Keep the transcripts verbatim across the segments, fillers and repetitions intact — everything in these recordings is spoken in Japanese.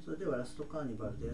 それではラストカーニバルです。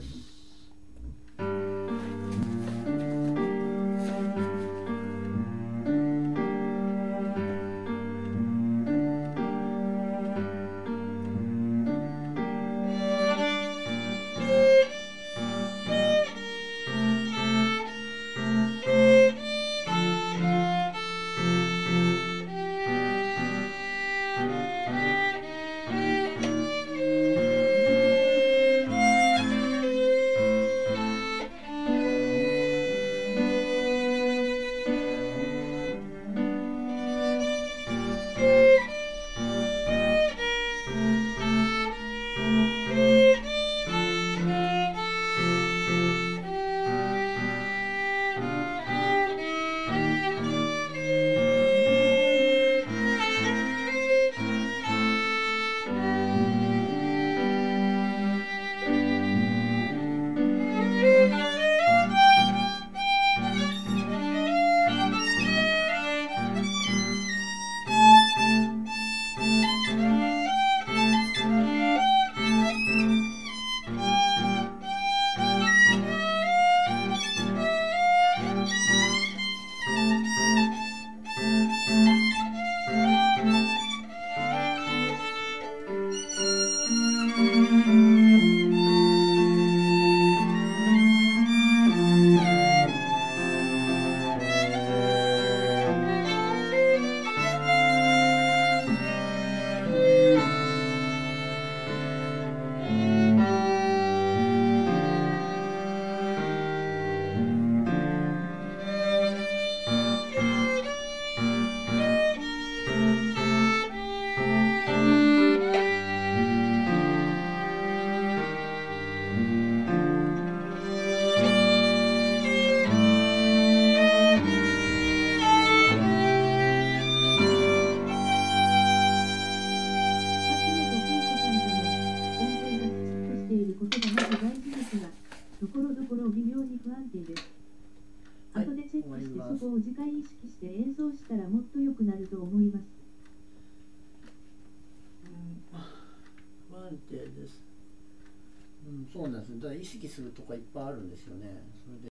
ところどころ微妙に不安定です。 はい、 後でチェックして終わります。 そこを次回意識して演奏したらもっと良くなると思います。 うん、不安定です。うん、そうなんです。だから意識するとかいっぱいあるんですよね。それで